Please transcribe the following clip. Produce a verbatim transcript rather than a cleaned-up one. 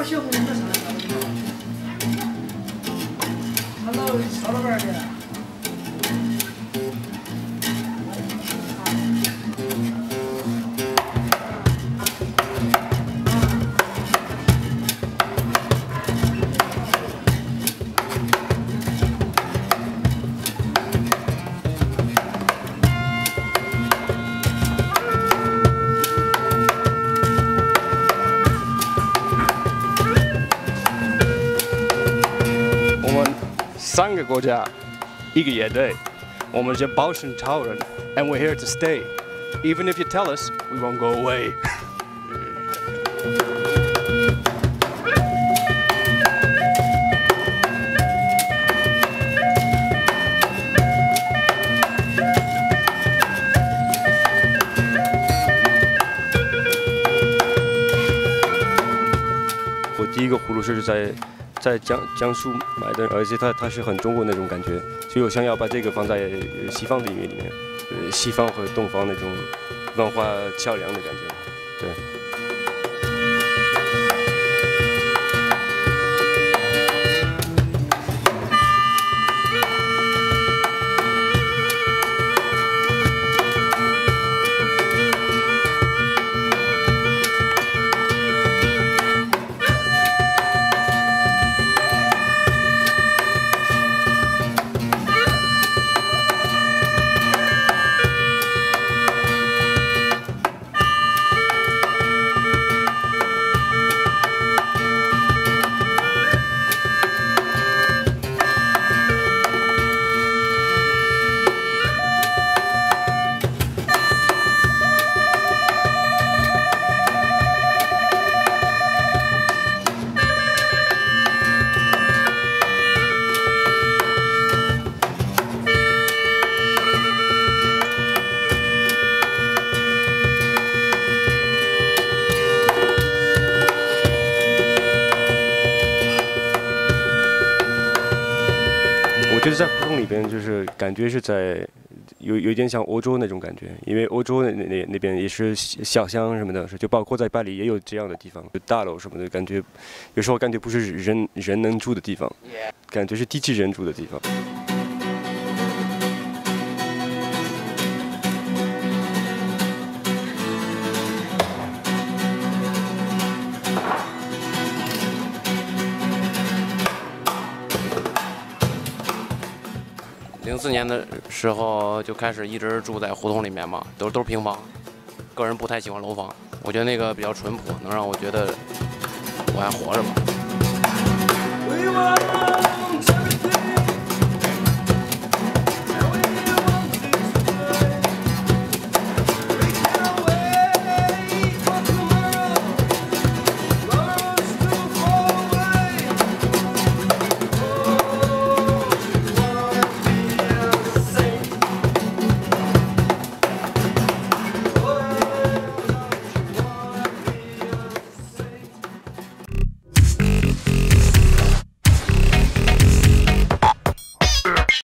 Hello， 少了多少钱？ 三个国家，一个乐队，我们是保险超人 ，and we're here to stay. Even if you tell us, we won't go away. 我第一个葫芦是在。 在江江苏买的，而且它它是很中国那种感觉，所以我想要把这个放在西方的音乐里面，呃，西方和东方那种文化桥梁的感觉，对。 就是在胡同里边，就是感觉是在有有点像欧洲那种感觉，因为欧洲那那那边也是小乡什么的，就包括在巴黎也有这样的地方，就大楼什么的，感觉有时候感觉不是人人能住的地方，感觉是机器人住的地方。 零四年的时候就开始一直住在胡同里面嘛，都都是平房。个人不太喜欢楼房，我觉得那个比较淳朴，能让我觉得我还活着吧。